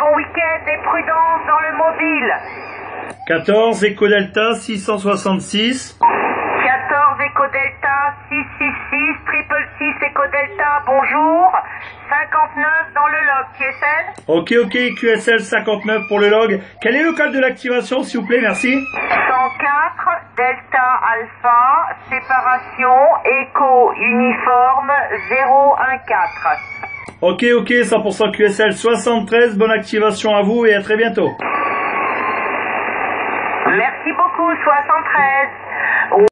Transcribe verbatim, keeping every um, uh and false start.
bon week-end et prudence dans le mobile. quatorze Echo Delta six cent soixante-six. quatorze Echo Delta six six six, triple six Echo Delta, bonjour. cinquante-neuf dans le log, Q S L. Ok, ok, Q S L cinquante-neuf pour le log. Quel est le code de l'activation, s'il vous plaît, merci? cent quatre, Delta Alpha, séparation, Echo uniforme zéro un quatre. Ok, ok, cent pour cent Q S L soixante-treize, bonne activation à vous et à très bientôt. Merci beaucoup, soixante-treize.